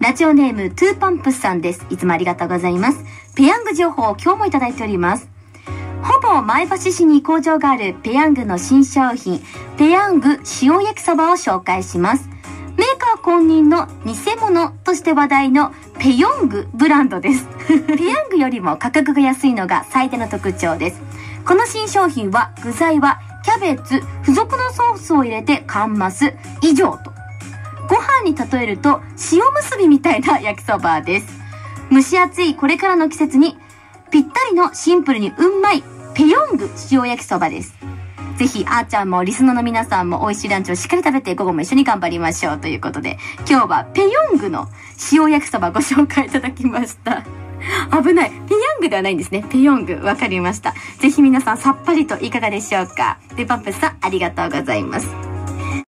ラジオネームトゥーパンプスさんです。いつもありがとうございます。ペヤング情報を今日もいただいております。ほぼ前橋市に工場があるペヤングの新商品、ペヤング塩焼きそばを紹介します。メーカー公認の偽物として話題のペヨングブランドです。ペヤングよりも価格が安いのが最大の特徴です。この新商品は具材はキャベツ、付属のソースを入れてカンマス以上と。ご飯に例えると塩結びみたいな焼きそばです。蒸し暑いこれからの季節にぴったりのシンプルにうんまいペヨング塩焼きそばです。ぜひ、あーちゃんもリスナーの皆さんも美味しいランチをしっかり食べて午後も一緒に頑張りましょうということで、今日はペヨングの塩焼きそばご紹介いただきました。危ない。ペヤングではないんですね。ペヨング。わかりました。ぜひ皆さんさっぱりといかがでしょうか。で、パンプスさんありがとうございます。